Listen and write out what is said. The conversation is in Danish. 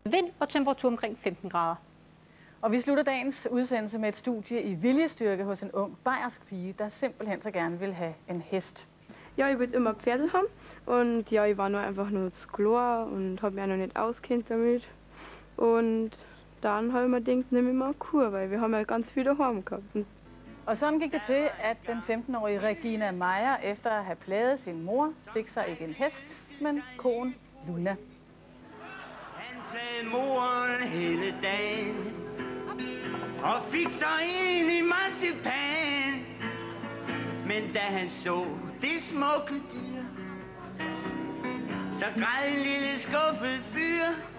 Vind og temperatur omkring 15 grader. Og vi slutter dagens udsendelse med et studie i viljestyrke hos en ung bayersk pige, der simpelthen så gerne vil have en hest. Ich will immer Pferde haben und ja, ich war nur einfach nur zu klar und habe mich noch nicht auskennt damit. Und dann habe ich mir gedacht, nehme ich mal eine Kur, weil wir haben ja ganz viel daheim gehabt. Og sådan gik det til, at den 15-årige Regina Meyer, efter at have plaget sin mor, fik sig ikke en hest, men koen Luna. Han plagede moren hele dagen og fik sig en i marcipan. Men da han så det smukke dyr, så græd en lille skuffet fyr.